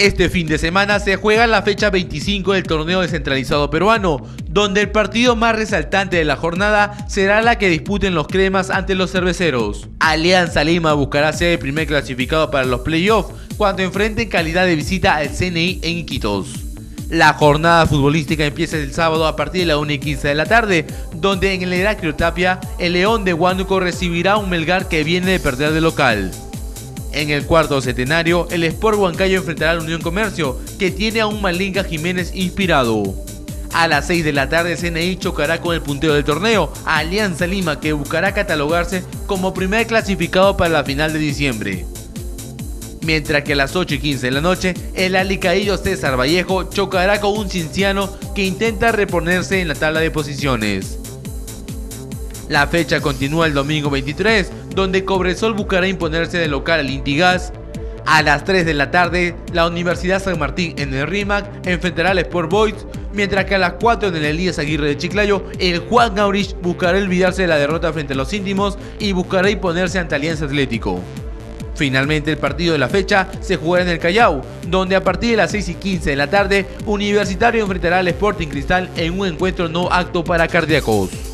Este fin de semana se juega la fecha 25 del torneo descentralizado peruano, donde el partido más resaltante de la jornada será la que disputen los cremas ante los cerveceros. Alianza Lima buscará ser el primer clasificado para los playoffs cuando enfrenten calidad de visita al CNI en Iquitos. La jornada futbolística empieza el sábado a partir de la 1:15 de la tarde, donde en el Heraclio Tapia, el León de Huánuco recibirá a un Melgar que viene de perder de local. En el cuarto centenario, el Sport Huancayo enfrentará a la Unión Comercio, que tiene a un Malinga Jiménez inspirado. A las 6 de la tarde, CNI chocará con el puntero del torneo, Alianza Lima, que buscará catalogarse como primer clasificado para la final de diciembre. Mientras que a las 8:15 de la noche, el alicaído César Vallejo chocará con un Cinciano que intenta reponerse en la tabla de posiciones. La fecha continúa el domingo 23, donde Cobresol buscará imponerse de local al Intigas. A las 3 de la tarde, la Universidad San Martín en el RIMAC enfrentará al Sport Boys, mientras que a las 4 en el Elías Aguirre de Chiclayo, el Juan Aurich buscará olvidarse de la derrota frente a los Íntimos y buscará imponerse ante Alianza Atlético. Finalmente, el partido de la fecha se jugará en el Callao, donde a partir de las 6:15 de la tarde, Universitario enfrentará al Sporting Cristal en un encuentro no apto para cardíacos.